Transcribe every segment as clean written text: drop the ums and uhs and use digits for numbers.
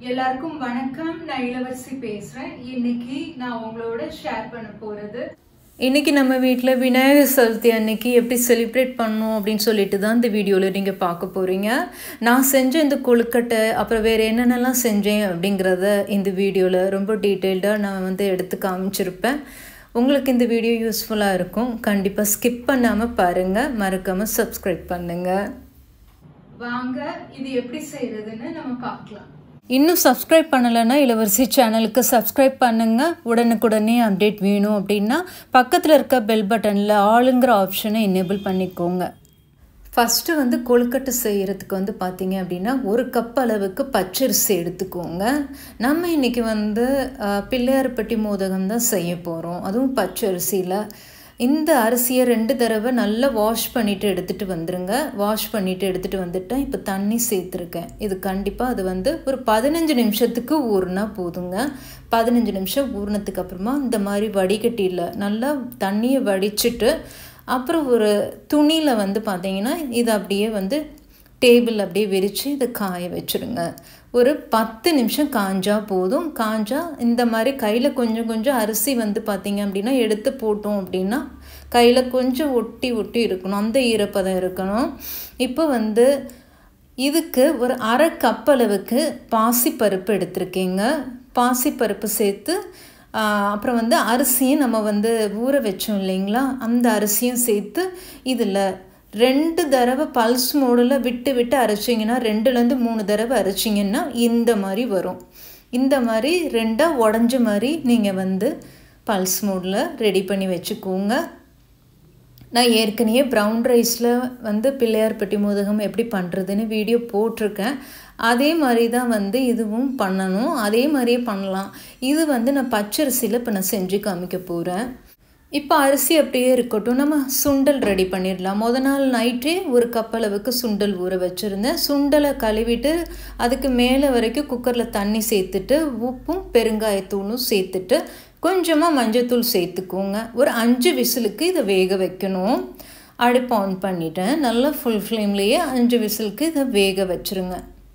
எல்லாருக்கும் வணக்கம். நான் இளவரசி பேசுறேன். இன்னைக்கு நான் உங்களோட ஷேர் பண்ண போறது, இன்றைக்கி நம்ம வீட்டில் விநாயகர் சதுர்த்தி அன்னைக்கு எப்படி செலிப்ரேட் பண்ணணும் அப்படின்னு சொல்லிட்டு தான் இந்த வீடியோவில் நீங்கள் பார்க்க போகிறீங்க. நான் செஞ்ச இந்த கொழுக்கட்டை அப்புறம் வேறு என்னென்னலாம் செஞ்சேன் அப்படிங்கிறத இந்த வீடியோவில் ரொம்ப டீட்டெயில்டாக நான் எடுத்து காமிச்சிருப்பேன். உங்களுக்கு இந்த வீடியோ யூஸ்ஃபுல்லாக இருக்கும். கண்டிப்பாக ஸ்கிப் பண்ணாமல் பாருங்கள், மறக்காமல் சப்ஸ்கிரைப் பண்ணுங்கள். வாங்க இது எப்படி செய்யறதுன்னு நம்ம பார்க்கலாம். இன்னும் சப்ஸ்கிரைப் பண்ணலைன்னா இளவரசி சேனலுக்கு சப்ஸ்கிரைப் பண்ணுங்கள். உடனுக்குடனே அப்டேட் வேணும் அப்படின்னா பக்கத்தில் இருக்க பெல் பட்டனில் ஆளுங்கிற ஆப்ஷனை எனேபிள் பண்ணிக்கோங்க. ஃபஸ்ட்டு கொழுக்கட்டை செய்கிறதுக்கு பார்த்தீங்க அப்படின்னா 1 கப் அளவுக்கு பச்சரிசி எடுத்துக்கோங்க. நம்ம இன்றைக்கி பிள்ளையார்பட்டி மோதகம் தான் செய்ய போகிறோம், அதுவும் பச்சரிசியில். இந்த அரிசியை 2 தடவை நல்லா வாஷ் பண்ணிவிட்டு எடுத்துகிட்டு வந்துடுங்க. வாஷ் பண்ணிவிட்டு எடுத்துகிட்டு வந்துட்டேன். இப்போ தண்ணி சேர்த்துருக்கேன். இது கண்டிப்பாக அது ஒரு 15 நிமிஷத்துக்கு ஊறினா போதுங்க. 15 நிமிஷம் ஊறினதுக்கு அப்புறமா இந்த மாதிரி வடிகட்டியில் நல்லா தண்ணியை வடிச்சிட்டு அப்புறம் ஒரு துணியில் பார்த்தீங்கன்னா இதை அப்படியே டேபிள் அப்படியே விரித்து இதை காய வச்சுருங்க. ஒரு 10 நிமிஷம் காஞ்சா போதும். காஞ்சா இந்த மாதிரி கையில் கொஞ்சம் கொஞ்சம் அரிசி பார்த்தீங்க அப்படின்னா எடுத்து போட்டோம் அப்படின்னா கையில் கொஞ்சம் ஒட்டி ஒட்டி இருக்கணும், அந்த ஈரப்பதம் இருக்கணும். இப்போ இதுக்கு ஒரு 1/2 கப் அளவுக்கு பாசிப்பருப்பு எடுத்திருக்கேங்க. பாசிப்பருப்பு சேர்த்து அப்புறம் அரிசியும் நம்ம ஊற வச்சோம் இல்லைங்களா, அந்த அரிசியும் சேர்த்து இதில் 2 தடவை பல்ஸ் மோடில் விட்டு விட்டு அரைச்சிங்கன்னா 2லேருந்து 3 தடவை அரைச்சிங்கன்னா இந்த மாதிரி வரும். இந்த மாதிரி 2ஆக உடஞ்ச மாதிரி நீங்கள் பல்ஸ் மோடில் ரெடி பண்ணி வச்சுக்கோங்க. நான் ஏற்கனவே ப்ரௌன் ரைஸில் பிள்ளையார்பட்டி மோதகம் எப்படி பண்ணுறதுன்னு வீடியோ போட்டிருக்கேன். அதே மாதிரி தான் இதுவும் பண்ணணும், அதே மாதிரியே பண்ணலாம். இது நான் பச்சரிசியில் இப்போ நான் செஞ்சு காமிக்க போகிறேன். இப்போ அரிசி அப்படியே இருக்கட்டும், நம்ம சுண்டல் ரெடி பண்ணிடலாம். நாள் நைட்டே 1 கப் அளவுக்கு சுண்டல் ஊற வச்சுருந்தேன். சுண்டலை கழுவிட்டு அதுக்கு மேலே வரைக்கும் குக்கரில் தண்ணி சேர்த்துட்டு உப்பும் பெருங்காயத்தூளும் சேர்த்துட்டு கொஞ்சமாக மஞ்சத்தூள் சேர்த்துக்கோங்க. ஒரு 5 விசிலுக்கு இதை வேக வைக்கணும். அடுப்பு ஆன் பண்ணிட்டேன். நல்லா ஃபுல் ஃப்ளேம்லேயே 5 விசிலுக்கு இதை வேக வச்சுருங்க.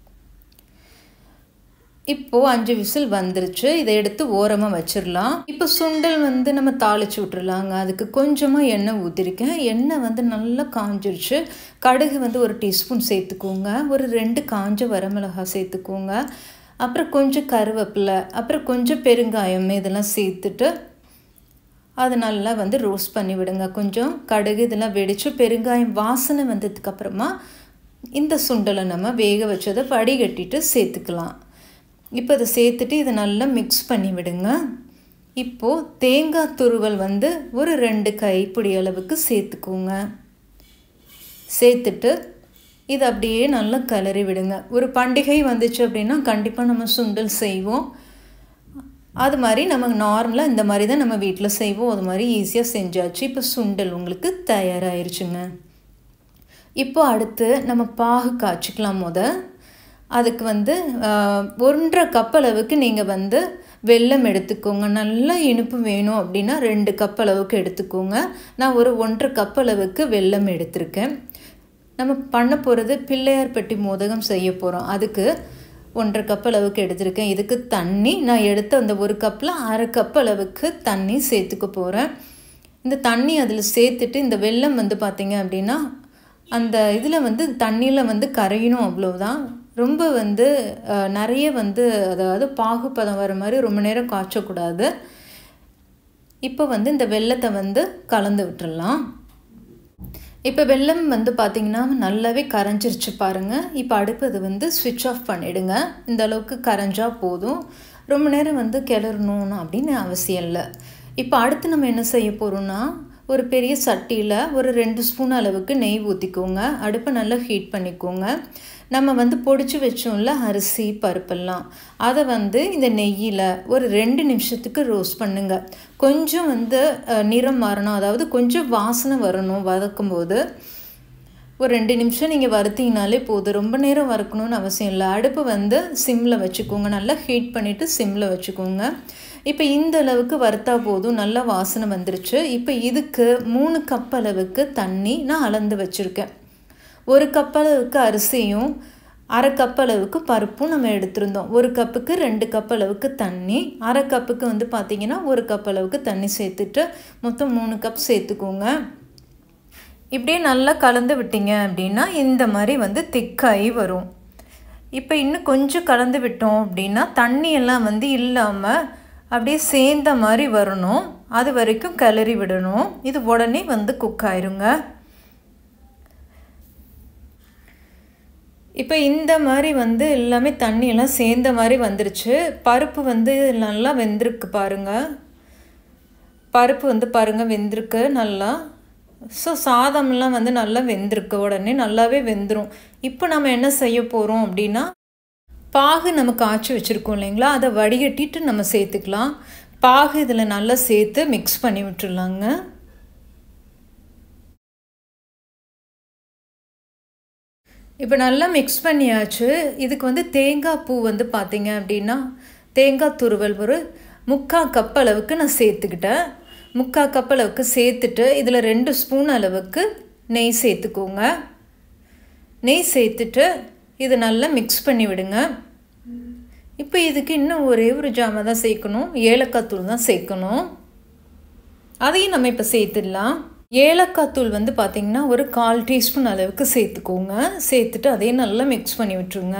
இப்போது 5 விசில் வந்துருச்சு. இதை எடுத்து ஓரமாக வச்சிடலாம். இப்போ சுண்டல் நம்ம தாளித்து விட்டுருலாங்க. அதுக்கு கொஞ்சமாக எண்ணெய் ஊற்றிருக்கேன். எண்ணெய் நல்லா காஞ்சிருச்சு. கடுகு 1 டீஸ்பூன் சேர்த்துக்கோங்க. ஒரு 2 காஞ்ச வரமிளகாய் சேர்த்துக்கோங்க. அப்புறம் கொஞ்சம் கருவேப்பிலை, அப்புறம் கொஞ்சம் பெருங்காயம் இதெல்லாம் சேர்த்துட்டு அதை நல்லா ரோஸ்ட் பண்ணி விடுங்க. கொஞ்சம் கடுகு இதெல்லாம் வெடித்து பெருங்காயம் வாசனை வந்ததுக்கப்புறமா இந்த சுண்டலை நம்ம வேக வச்சதை வடிகட்டிட்டு சேர்த்துக்கலாம். இப்போ இதை சேர்த்துட்டு இதை நல்லா மிக்ஸ் பண்ணி விடுங்க. இப்போது தேங்காய் துருவல் ஒரு 2 கைப்பிடி அளவுக்கு சேர்த்துக்கோங்க. சேர்த்துட்டு இதை அப்படியே நல்லா கிளறி விடுங்க. ஒரு பண்டிகை வந்துச்சு அப்படின்னா கண்டிப்பாக நம்ம சுண்டல் செய்வோம். அது மாதிரி நம்ம நார்மலாக இந்த மாதிரி தான் நம்ம வீட்டில் செய்வோம். அது மாதிரி ஈஸியாக செஞ்சாச்சு. இப்போ சுண்டல் உங்களுக்கு தயாராகிருச்சுங்க. இப்போ அடுத்து நம்ம பாகு காய்ச்சிக்கலாம். அதுக்கு 1/2 கப் அளவுக்கு நீங்கள் வெல்லம் எடுத்துக்கோங்க. நல்லா இனிப்பு வேணும் அப்படின்னா 2 கப் அளவுக்கு எடுத்துக்கோங்க. நான் ஒரு 1/2 கப் அளவுக்கு வெல்லம் எடுத்திருக்கேன். நம்ம பண்ண போகிறது பிள்ளையார்பட்டி மோதகம் செய்ய போகிறோம். அதுக்கு 1/2 கப் அளவுக்கு எடுத்திருக்கேன். இதுக்கு தண்ணி நான் எடுத்த அந்த 1 கப்பில் 1/2 கப் அளவுக்கு தண்ணி சேர்த்துக்க போகிறேன். இந்த தண்ணி அதில் சேர்த்துட்டு இந்த வெல்லம் பார்த்தீங்க அப்படின்னா அந்த இதில் தண்ணியில் கரையணும், அவ்வளோதான். ரொம்ப நிறைய அதாவது பாகுப்பதம் வர மாதிரி ரொம்ப நேரம் காய்ச்சக்கூடாது. இப்போ இந்த வெல்லத்தை கலந்து விட்டுடலாம். இப்போ வெல்லம் பார்த்திங்கன்னா நல்லாவே கரைஞ்சிருச்சு பாருங்கள். இப்போ அடுப்பு இது ஸ்விட்ச் ஆஃப் பண்ணிவிடுங்க. இந்த அளவுக்கு கரைஞ்சா போதும். ரொம்ப நேரம் கிளறணும் அப்படின்னு அவசியம் இல்லை. இப்போ அடுத்து நம்ம என்ன செய்ய போகிறோம்னா, ஒரு பெரிய சட்டியில் ஒரு 2 ஸ்பூன் அளவுக்கு நெய் ஊற்றிக்கோங்க. அடுப்பை நல்லா ஹீட் பண்ணிக்கோங்க. நம்ம பொடிச்சு வச்சோம்ல அரிசி பருப்பெல்லாம், அதை இந்த நெய்யில் ஒரு 2 நிமிஷத்துக்கு ரோஸ்ட் பண்ணுங்க. கொஞ்சம் நிறம் மாறணும், அதாவது கொஞ்சம் வாசனை வரணும். வதக்கும்போது ஒரு 2 நிமிஷம் நீங்கள் வறுத்தீங்கனாலே போதும். ரொம்ப நேரம் வறுக்கணும்னு அவசியம் இல்லை. அடுப்பு சிம்மில் வச்சுக்கோங்க. நல்லா ஹீட் பண்ணிவிட்டு சிம்மில் வச்சுக்கோங்க. இப்போ இந்த அளவுக்கு வறுத்தா போதும். நல்லா வாசனை வந்துருச்சு. இப்போ இதுக்கு 3 கப் அளவுக்கு தண்ணி நான் அளந்து வச்சுருக்கேன். 1 கப் அளவுக்கு அரிசியும் 1/2 கப் அளவுக்கு பருப்பும் நம்ம எடுத்திருந்தோம். 1 கப்புக்கு 2 கப் அளவுக்கு தண்ணி, 1/2 கப்புக்கு வந்து பார்த்திங்கன்னா 1 கப் அளவுக்கு தண்ணி சேர்த்துட்டு மொத்தம் 3 கப் சேர்த்துக்கோங்க. இப்படியே நல்லா கலந்து விட்டீங்க அப்படின்னா இந்த மாதிரி வந்து திக்காகி வரும். இப்போ இன்னும் கொஞ்சம் கலந்து விட்டோம் அப்படின்னா தண்ணியெல்லாம் வந்து இல்லாமல் அப்படியே சேர்ந்த மாதிரி வரணும். அது வரைக்கும் கிளறி விடணும். இது உடனே வந்து குக் ஆயிருங்க. இப்போ இந்த மாதிரி வந்து எல்லாமே தண்ணியெல்லாம் சேர்ந்த மாதிரி வந்துருச்சு. பருப்பு வந்து நல்லா வெந்திருக்கு பாருங்கள். பருப்பு வந்து பாருங்கள் வெந்திருக்கு நல்லா. ஸோ சாதம்லாம் வந்து நல்லா வெந்திருக்கு, உடனே நல்லாவே வெந்துடும். இப்போ நம்ம என்ன செய்ய போகிறோம் அப்படின்னா பாகு நம்ம காய்ச்சி வச்சுருக்கோம் இல்லைங்களா, அதை வடிகட்டிட்டு நம்ம சேர்த்துக்கலாம். பாகு இதில் நல்லா சேர்த்து மிக்ஸ் பண்ணி விட்டுருலாங்க. இப்போ நல்லா மிக்ஸ் பண்ணியாச்சு. இதுக்கு வந்து தேங்காய் பூ வந்து பார்த்திங்க அப்படின்னா தேங்காய் துருவல் ஒரு 3/4 கப் அளவுக்கு நான் சேர்த்துக்கிட்டேன். 3/4 கப் அளவுக்கு சேர்த்துட்டு இதில் 2 ஸ்பூன் அளவுக்கு நெய் சேர்த்துக்கோங்க. நெய் சேர்த்துட்டு இது நல்லா மிக்ஸ் பண்ணி விடுங்க. இப்போ இதுக்கு இன்னும் ஒரே ஒரு ஜாமை தான் சேர்க்கணும், ஏலக்காய் தூள் தான் சேர்க்கணும். அதையும் நம்ம இப்போ சேர்த்துடலாம். ஏலக்காய் தூள் வந்து பார்த்திங்கன்னா ஒரு 1/4 டீஸ்பூன் அளவுக்கு சேர்த்துக்கோங்க. சேர்த்துட்டு அதையும் நல்லா மிக்ஸ் பண்ணி விட்டுருங்க.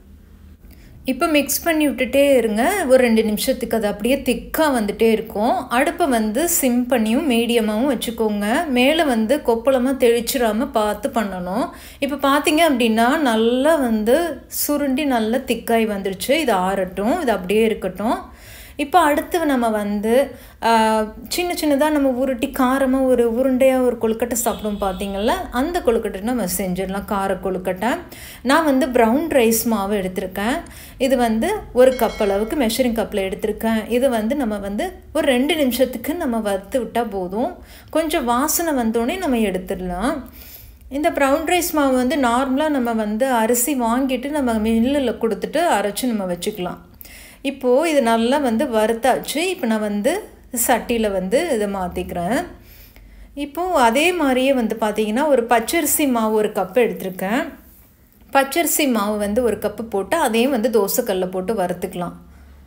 இப்போ மிக்ஸ் பண்ணி விட்டுட்டே இருங்க. ஒரு 2 நிமிஷத்துக்கு அது அப்படியே திக்காக வந்துட்டே இருக்கும். அடுப்பை வந்து சிம் பண்ணியும் மீடியமாகவும் வச்சுக்கோங்க. மேலே வந்து கொப்பளமாக தெளிச்சிடாமல் பார்த்து பண்ணணும். இப்போ பார்த்திங்க அப்படின்னா நல்லா வந்து சுருண்டி நல்லா திக்காகி வந்துருச்சு. இது ஆறட்டும், இது அப்படியே இருக்கட்டும். இப்போ அடுத்து நம்ம வந்து சின்ன சின்னதாக நம்ம உருட்டி காரமாக ஒரு உருண்டையாக ஒரு கொழுக்கட்டை சாப்பிடும் பார்த்திங்கள, அந்த கொழுக்கட்டை நம்ம செஞ்சிடலாம். கார கொழுக்கட்டை. நான் வந்து ப்ரௌன் ரைஸ் மாவு எடுத்திருக்கேன். இது வந்து 1 கப் அளவுக்கு மெஷரிங் கப்பில் எடுத்திருக்கேன். இது வந்து நம்ம வந்து ஒரு 2 நிமிஷத்துக்கு நம்ம வறுத்து விட்டால் போதும். கொஞ்சம் வாசனை வந்தோடனே நம்ம எடுத்துடலாம். இந்த ப்ரௌன் ரைஸ் மாவு வந்து நார்மலாக நம்ம வந்து அரிசி வாங்கிட்டு நம்ம மில்லில் கொடுத்துட்டு அரைச்சி நம்ம வச்சுக்கலாம். இப்போது இது நல்லா வந்து வறுத்தாச்சு. இப்போ நான் வந்து சட்டியில் வந்து இதை மாற்றிக்கிறேன். இப்போது அதே மாதிரியே வந்து பார்த்திங்கன்னா ஒரு பச்சரிசி மாவு 1 கப் எடுத்திருக்கேன். பச்சரிசி மாவு வந்து 1 கப்பு போட்டு அதையும் வந்து தோசைக்கல்லில் போட்டு வறுத்துக்கலாம்.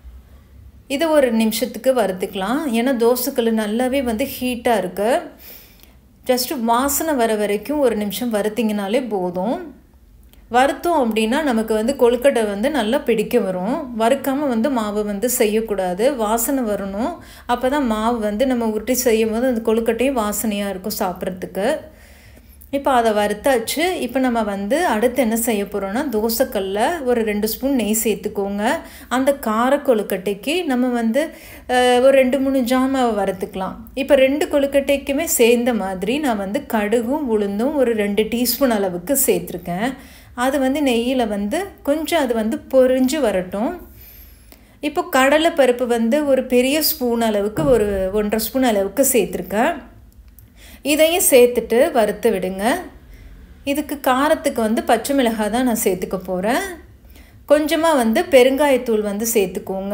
இதை ஒரு நிமிஷத்துக்கு வறுத்துக்கலாம். ஏன்னா தோசைக்கல் நல்லாவே வந்து ஹீட்டாக இருக்குது. ஜஸ்ட்டு வாசனை வர வரைக்கும் ஒரு நிமிஷம் வறுத்திங்கனாலே போதும். வறுத்தோம் அப்படின்னா நமக்கு வந்து கொழுக்கட்டை வந்து நல்லா பிடிக்க வரும். வறுக்காமல் வந்து மாவு வந்து செய்யக்கூடாது, வாசனை வரணும். அப்போ தான் மாவு வந்து நம்ம உருட்டி செய்யும் போது அந்த கொழுக்கட்டையும் வாசனையாக இருக்கும் சாப்பிட்றதுக்கு. இப்போ அதை வறுத்தாச்சு. இப்போ நம்ம வந்து அடுத்து என்ன செய்ய போகிறோன்னா தோசைக்கல்லில் ஒரு 2 ஸ்பூன் நெய் சேர்த்துக்கோங்க. அந்த கார கொழுக்கட்டைக்கு நம்ம வந்து ஒரு 2-3 ஜாமாவை வறுத்துக்கலாம். இப்போ 2 கொழுக்கட்டைக்குமே சேர்ந்த மாதிரி நான் வந்து கடுகும் உளுந்தும் ஒரு 2 டீஸ்பூன் அளவுக்கு சேர்த்துருக்கேன். அது வந்து நெய்யில் வந்து கொஞ்சம் அது வந்து பொரிஞ்சு வரட்டும். இப்போ கடலை பருப்பு வந்து ஒரு பெரிய ஸ்பூன் அளவுக்கு ஒரு 1.5 ஸ்பூன் அளவுக்கு சேர்த்துருக்கேன். இதையும் சேர்த்துட்டு வறுத்து விடுங்க. இதுக்கு காரத்துக்கு வந்து பச்சை மிளகாய் தான் நான் சேர்த்துக்க போகிறேன். கொஞ்சமாக வந்து பெருங்காயத்தூள் வந்து சேர்த்துக்கோங்க.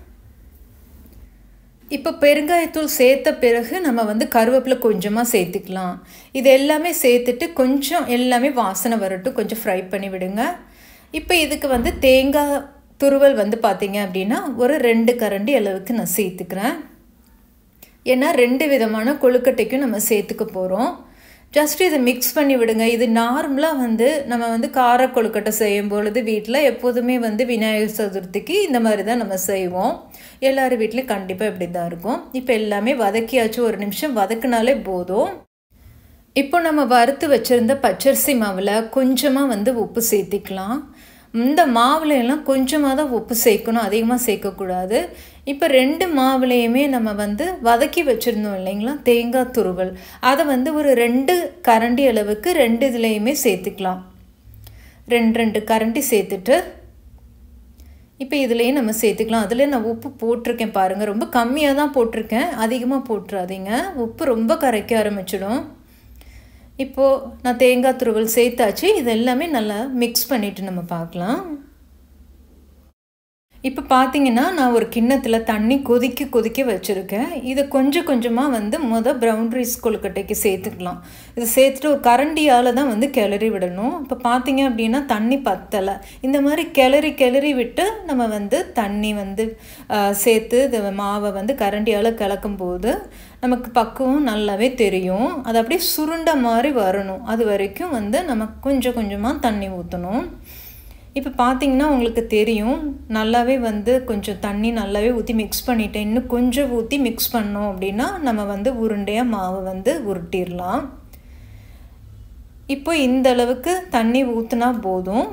இப்போ பெருங்காயத்தூள் சேர்த்த பிறகு நம்ம வந்து கருவேப்பிலை கொஞ்சமாக சேர்த்துக்கலாம். இது எல்லாமே சேர்த்துட்டு கொஞ்சம் எல்லாமே வாசனை வரட்டும், கொஞ்சம் ஃப்ரை பண்ணி விடுங்க. இப்போ இதுக்கு வந்து தேங்காய் துருவல் வந்து பார்த்திங்க அப்படின்னா ஒரு 2 கரண்டி அளவுக்கு நான் சேர்த்துக்கிறேன். ஏன்னா 2 விதமான கொழுக்கட்டைக்கும் நம்ம சேர்த்துக்க போகிறோம். ஜஸ்ட்டு இதை மிக்ஸ் பண்ணி விடுங்க. இது நார்மலாக வந்து நம்ம வந்து கார கொழுக்கட்டை செய்யும் பொழுது வீட்டில் எப்போதுமே வந்து விநாயகர் சதுர்த்திக்கு இந்த மாதிரி தான் நம்ம செய்வோம். எல்லார் வீட்லேயும் கண்டிப்பாக இப்படி தான் இருக்கும். இப்போ எல்லாமே வதக்கியாச்சு. ஒரு நிமிஷம் வதக்குனாலே போதும். இப்போ நம்ம வறுத்து வச்சுருந்த பச்சரிசி மாவில் கொஞ்சமாக வந்து உப்பு சேர்த்திக்கலாம். இந்த மாவில் எல்லாம் கொஞ்சமாக தான் உப்பு சேர்க்கணும், அதிகமாக சேர்க்கக்கூடாது. இப்போ 2 மாவுலேயுமே நம்ம வந்து வதக்கி வச்சுருந்தோம் இல்லைங்களா தேங்காய் துருவல், அதை வந்து ஒரு 2 கரண்டி அளவுக்கு 2 இதுலேயுமே சேர்த்துக்கலாம். 2 கரண்டி சேர்த்துட்டு இப்போ இதுலேயும் நம்ம சேர்த்துக்கலாம். அதில் நான் உப்பு போட்டிருக்கேன் பாருங்கள், ரொம்ப கம்மியாக தான் போட்டிருக்கேன், அதிகமாக போட்டுறாதீங்க, உப்பு ரொம்ப கரைக்க ஆரம்பிச்சிடும். இப்போது நான் தேங்காய் துருவல் சேர்த்தாச்சு. இது எல்லாமே நல்லா மிக்ஸ் பண்ணிவிட்டு நம்ம பார்க்கலாம். இப்போ பார்த்தீங்கன்னா நான் ஒரு கிண்ணத்தில் தண்ணி கொதிக்க வச்சுருக்கேன். இதை கொஞ்சம் கொஞ்சமாக வந்து ப்ரௌன் ரைஸ் கொழுக்கட்டைக்கு சேர்த்துக்கலாம். இதை சேர்த்துட்டு ஒரு கரண்டியால் தான் வந்து கிளறி விடணும். இப்போ பார்த்தீங்க அப்படின்னா தண்ணி பத்தலை. இந்த மாதிரி கிளறி விட்டு நம்ம வந்து தண்ணி வந்து சேர்த்து இந்த மாவை வந்து கரண்டியால் கிளக்கும் போது நமக்கு பக்குவம் நல்லாவே தெரியும். அது அப்படியே சுருண்ட மாதிரி வரணும். அது வரைக்கும் வந்து நம்ம கொஞ்சம் கொஞ்சமாக தண்ணி ஊற்றணும். இப்போ பார்த்தீங்கன்னா உங்களுக்கு தெரியும், நல்லாவே வந்து கொஞ்சம் தண்ணி நல்லாவே ஊற்றி மிக்ஸ் பண்ணிட்டேன். இன்னும் கொஞ்சம் ஊற்றி மிக்ஸ் பண்ணோம் அப்படின்னா நம்ம வந்து உருண்டையாக மாவு வந்து உருட்டிடலாம். இப்போ இந்த அளவுக்கு தண்ணி ஊற்றினா போதும்.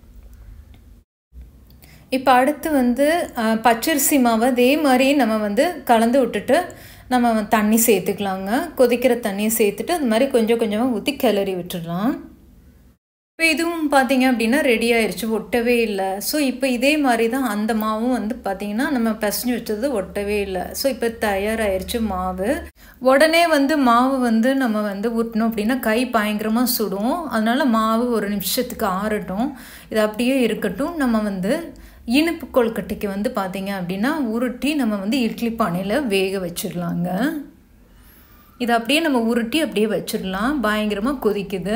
இப்போ அடுத்து வந்து பச்சரிசி மாவை அதே மாதிரி நம்ம வந்து கலந்து விட்டுட்டு நம்ம தண்ணி சேர்த்துக்கலாங்க. கொதிக்கிற தண்ணியை சேர்த்துட்டு அது மாதிரி கொஞ்சம் கொஞ்சமாக ஊற்றி கிளறி விட்டுடலாம். இப்போ இதுவும் பார்த்தீங்க அப்படின்னா ரெடி ஆயிடுச்சு, ஒட்டவே இல்லை. ஸோ இப்போ இதே மாதிரி தான் அந்த மாவும் வந்து பார்த்திங்கன்னா நம்ம பிசைஞ்சு வச்சது ஒட்டவே இல்லை. ஸோ இப்போ தயாராகிடுச்சு மாவு. உடனே வந்து மாவு வந்து நம்ம வந்து ஊட்டணும் அப்படின்னா கை பயங்கரமாக சுடும். அதனால் மாவு ஒரு நிமிஷத்துக்கு ஆறட்டும், இது அப்படியே இருக்கட்டும். நம்ம வந்து இனிப்பு கொழுக்கட்டைக்கு வந்து பார்த்திங்க அப்படின்னா உருட்டி நம்ம வந்து இட்லி பானையில் வேக வச்சிடலாங்க. இதை அப்படியே நம்ம உருட்டி அப்படியே வச்சிடலாம். பயங்கரமாக கொதிக்குது.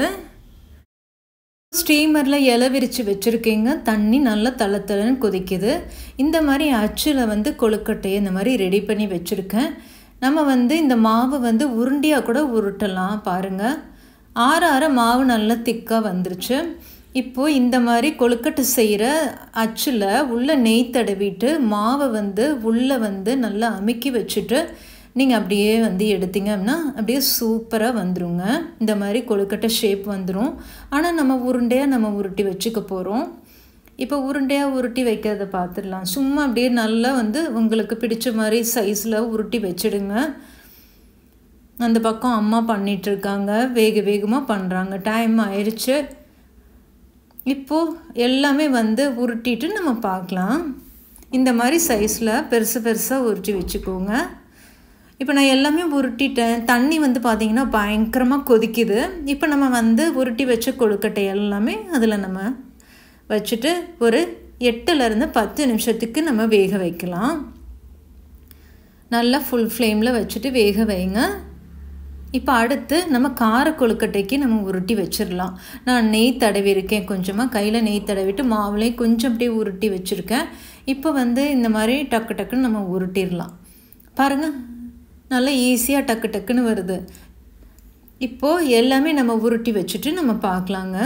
ஸ்டீமரில் இலை விரித்து வச்சுருக்கீங்க. தண்ணி நல்லா தளன்னு கொதிக்குது. இந்த மாதிரி அச்சில் வந்து கொழுக்கட்டையை இந்த மாதிரி ரெடி பண்ணி வச்சுருக்கேன். நம்ம வந்து இந்த மாவை வந்து உருண்டியாக கூட உருட்டலாம். பாருங்கள், ஆற மாவு நல்லா திக்காக வந்துருச்சு. இப்போது இந்த மாதிரி கொழுக்கட்டை செய்கிற அச்சில் உள்ள நெய் தடவிட்டு மாவை வந்து உள்ளே வந்து நல்லா அமுக்கி வச்சுட்டு நீங்கள் அப்படியே வந்து எடுத்தீங்க அப்படின்னா அப்படியே சூப்பராக வந்துடுங்க. இந்த மாதிரி கொழுக்கட்டை ஷேப் வந்துடும். ஆனால் நம்ம உருண்டையாக நம்ம உருட்டி வச்சுக்க போகிறோம். இப்போ உருண்டையாக உருட்டி வைக்கிறத பார்த்துடலாம். சும்மா அப்படியே நல்லா வந்து உங்களுக்கு பிடிச்ச மாதிரி சைஸில் உருட்டி வச்சுடுங்க. அந்த பக்கம் அம்மா பண்ணிகிட்ருக்காங்க, வேகமாக பண்ணுறாங்க. டைம் ஆயிடுச்சு. இப்போது எல்லாமே வந்து உருட்டிட்டு நம்ம பார்க்கலாம். இந்த மாதிரி சைஸில் பெருசாக உருட்டி வச்சுக்கோங்க. இப்போ நான் எல்லாமே உருட்டிட்டேன். தண்ணி வந்து பார்த்திங்கன்னா பயங்கரமாக கொதிக்குது. இப்போ நம்ம வந்து உருட்டி வச்ச கொழுக்கட்டை எல்லாமே அதில் நம்ம வச்சுட்டு ஒரு 8லேருந்து 10 நிமிஷத்துக்கு நம்ம வேக வைக்கலாம். நல்லா ஃபுல் ஃப்ளேமில் வச்சுட்டு வேக வைங்க. இப்போ அடுத்து நம்ம கார கொழுக்கட்டைக்கு நம்ம உருட்டி வச்சிடலாம். நான் நெய் தடவி இருக்கேன். கொஞ்சமாக கையில் நெய் தடவிட்டு மாவுலேயும் கொஞ்சம் அப்படியே உருட்டி வச்சுருக்கேன். இப்போ வந்து இந்த மாதிரி டக்குன்னு நம்ம உருட்டிடலாம். பாருங்கள், நல்லா ஈஸியாக டக்குன்னு வருது. இப்போது எல்லாமே நம்ம உருட்டி வச்சுட்டு நம்ம பார்க்கலாங்க.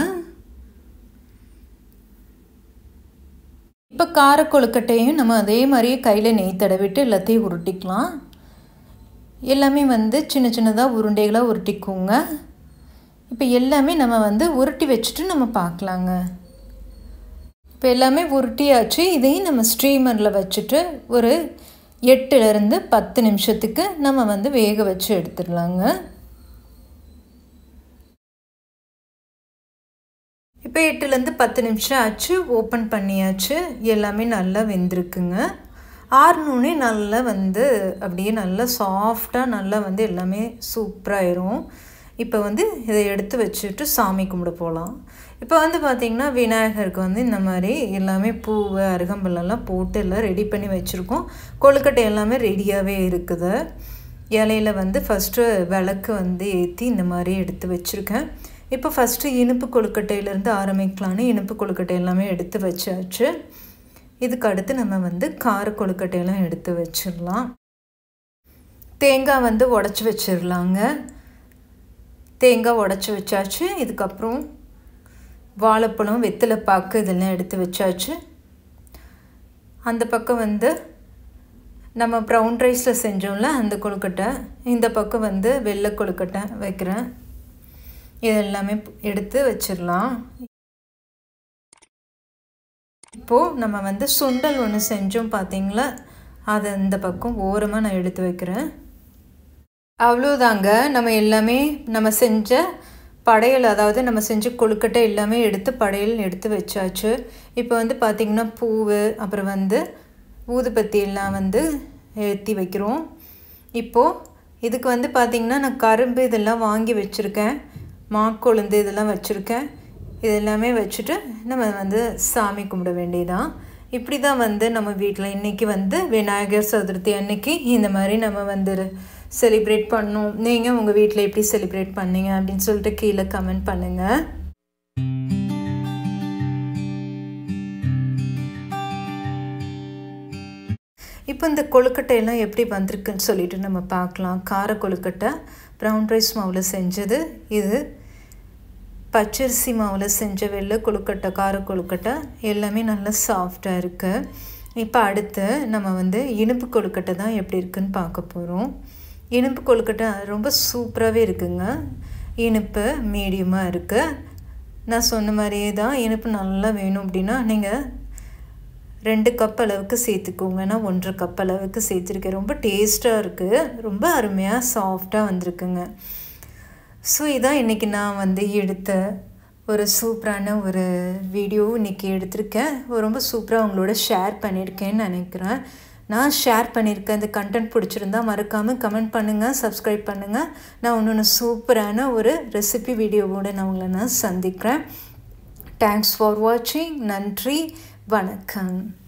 இப்போ கார கொழுக்கட்டையும் நம்ம அதே மாதிரியே கையில் நெய் தடவிட்டு எல்லாத்தையும் உருட்டிக்கலாம். எல்லாமே வந்து சின்னதாக உருண்டைகளாக உருட்டிக்கோங்க. இப்போ எல்லாமே நம்ம வந்து உருட்டி வச்சுட்டு நம்ம பார்க்கலாங்க. இப்போ எல்லாமே உருட்டியாச்சு. இதையும் நம்ம ஸ்டீமரில் வச்சுட்டு ஒரு 8லேருந்து 10 நிமிஷத்துக்கு நம்ம வந்து வேக வச்சு எடுத்துடலாங்க. இப்போ 8லேருந்து 10 நிமிஷம் ஆச்சு. ஓப்பன் பண்ணியாச்சு. எல்லாமே நல்லா வெந்திருக்குங்க. ஆறுனோடனே நல்லா வந்து அப்படியே நல்லா சாஃப்டாக நல்லா வந்து எல்லாமே சூப்பராகிடும். இப்போ வந்து இதை எடுத்து வச்சுட்டு சாமி கும்பிட போகலாம். இப்போ வந்து பார்த்திங்கன்னா விநாயகருக்கு வந்து இந்த மாதிரி எல்லாமே பூ அருகம்புல்லெல்லாம் போட்டு எல்லாம் ரெடி பண்ணி வச்சுருக்கோம். கொழுக்கட்டை எல்லாமே ரெடியாகவே இருக்குது. இலையில் வந்து ஃபஸ்ட்டு விளக்கு வந்து ஏற்றி இந்த மாதிரி எடுத்து வச்சுருக்கேன். இப்போ ஃபஸ்ட்டு இனிப்பு கொழுக்கட்டையிலேருந்து ஆரம்பிக்கலான்னு இனிப்பு கொழுக்கட்டை எல்லாமே எடுத்து வச்சாச்சு. இதுக்கு அடுத்து நம்ம வந்து கார கொழுக்கட்டையெல்லாம் எடுத்து வச்சிடலாம். தேங்காய் வந்து உடச்சி வச்சிடலாங்க. தேங்காய் உடச்சி வச்சாச்சு. இதுக்கப்புறம் வாழைப்பழம், வெத்தலைப்பாக்கு இதெல்லாம் எடுத்து வச்சாச்சு. அந்த பக்கம் வந்து நம்ம ப்ரௌன் ரைஸில் செஞ்சோம்ல அந்த கொழுக்கட்டை, இந்த பக்கம் வந்து வெள்ளை கொழுக்கட்டை வைக்கிறேன். இதெல்லாமே எடுத்து வச்சிடலாம். இப்போது நம்ம வந்து சுண்டல் ஒன்று செஞ்சோம் பார்த்தீங்களா, அதை இந்த பக்கம் ஓரமாக நான் எடுத்து வைக்கிறேன். அவ்வளோதாங்க. நம்ம எல்லாமே நம்ம செஞ்ச படையல், அதாவது நம்ம செஞ்ச கொழுக்கட்டை எல்லாமே எடுத்து படையல் எடுத்து வச்சாச்சு. இப்போ வந்து பார்த்திங்கன்னா பூவு அப்புறம் வந்து ஊதுபத்தி எல்லாம் வந்து ஏற்றி வைக்கிறோம். இப்போது இதுக்கு வந்து பார்த்திங்கன்னா நான் கரும்பு இதெல்லாம் வாங்கி வச்சுருக்கேன், மாக்கொழுந்து இதெல்லாம் வச்சுருக்கேன். இது எல்லாமே வச்சுட்டு நம்ம வந்து சாமி கும்பிட வேண்டியதான். இப்படி தான் வந்து நம்ம வீட்டில் இன்றைக்கி வந்து விநாயகர் சதுர்த்தி அன்னைக்கு இந்த மாதிரி நம்ம வந்து செலிப்ரேட் பண்ணோம். நீங்கள் உங்கள் வீட்டில் எப்படி செலிப்ரேட் பண்ணீங்க அப்படின்னு சொல்லிட்டு கீழே கமெண்ட் பண்ணுங்கள். இப்போ இந்த கொழுக்கட்டையெல்லாம் எப்படி வந்திருக்குன்னு சொல்லிட்டு நம்ம பார்க்கலாம். கார கொழுக்கட்டை ப்ரௌன் ரைஸ் மாவில் செஞ்சது, இது பச்சரிசி மாவில் செஞ்ச வெள்ளை கொழுக்கட்டை, கார கொழுக்கட்டை எல்லாமே நல்லா சாஃப்டாக இருக்குது. இப்போ அடுத்து நம்ம வந்து இனிப்பு கொழுக்கட்டை தான் எப்படி இருக்குதுன்னு பார்க்க போகிறோம். இனிப்பு கொழுக்கட்டை ரொம்ப சூப்பராகவே இருக்குங்க. இனிப்பு மீடியமாக இருக்குது. நான் சொன்ன மாதிரியே தான், இனிப்பு நல்லா வேணும் அப்படின்னா நீங்கள் 2 கப் அளவுக்கு சேர்த்துக்கோங்க. நான் 1.5 கப் அளவுக்கு சேர்த்துருக்கேன். ரொம்ப டேஸ்ட்டாக இருக்குது, ரொம்ப அருமையாக சாஃப்டாக வந்திருக்குங்க. ஸோ இதான் இன்றைக்கி நான் வந்து எடுத்த ஒரு சூப்பரான ஒரு வீடியோ இன்றைக்கி எடுத்திருக்கேன். ரொம்ப சூப்பராக உங்களோட ஷேர் பண்ணியிருக்கேன்னு நினைக்கிறேன். நான் ஷேர் பண்ணியிருக்கேன். இந்த கண்டென்ட் பிடிச்சிருந்தா மறக்காமல் கமெண்ட் பண்ணுங்கள், சப்ஸ்கிரைப் பண்ணுங்கள். நான் இன்னொன்று சூப்பரான ஒரு ரெசிபி வீடியோவோடு நான் உங்களை சந்திக்கிறேன். தேங்க்ஸ் ஃபார் வாட்சிங். நன்றி, வணக்கம்.